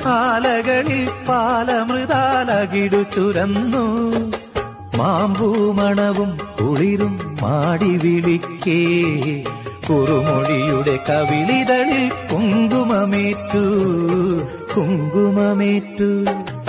ആലകളിൽ പാലമൃതാലകിടു ചുരന്നു മാമ്പൂമണവും കുളിരും മാടി വിളിക്കേ കുറുമൊഴിയുടെ കവിളിതളിൽ കുങ്കുമമേറ്റു കുങ്കുമമേറ്റു